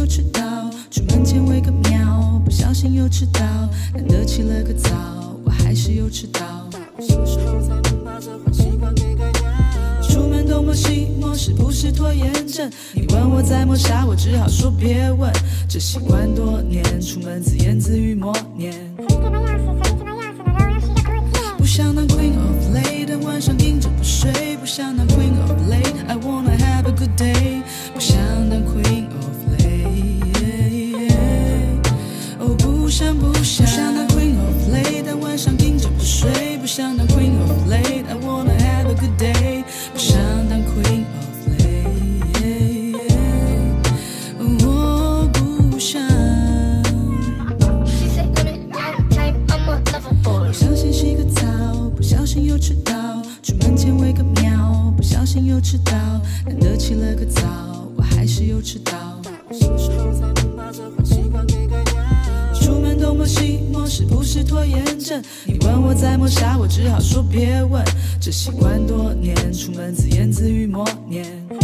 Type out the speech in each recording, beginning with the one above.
迟到，出门前喂个喵，不小心又迟到，难得起了个早，我还是又迟到。什么时候才能把这坏习惯给改掉？出门东摸西摸，是不是拖延症？你问我在摸啥，我只好说别问。这习惯多年，出门自言自语默念。不想当 Queen of Late， 但晚上盯着不睡。不想当 Queen of Late， I wanna have a good day。不想当 Queen of Late， 哦不想当 Queen of Late， 但晚上盯着不睡。不想当 Queen of Late， I wanna have a good day。不想当 Queen of Late， 我不想。不小心洗个澡，不小心又迟到，出门前喂个喵，不小心又迟到，难得起了个早，我还是又迟到。什么时候才能把这坏习惯给改掉？出门东摸西摸，是不是拖延症？你问我在摸啥，我只好说别问。这习惯多年，出门自言自语默念。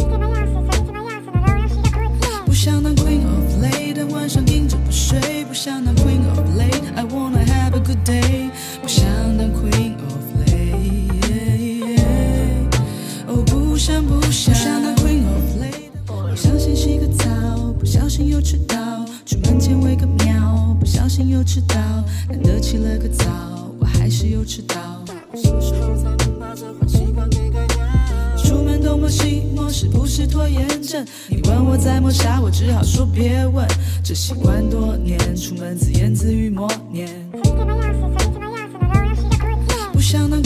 不想当 Queen of Late， 但晚上盯着不睡。不想当 Queen of Late， I wanna have a good day。不想当 Queen of Late， 哦不想当 Queen of Late。不小心洗个澡，不小心又迟到，出门前喂个喵，不小心又迟到，难得起了个早，我还是又迟到。什么时候才能把这坏习惯给改掉？出门东摸西摸，是不是拖延症？你问我在摸啥，我只好说别问。这习惯多年，出门自言自语默念。不想当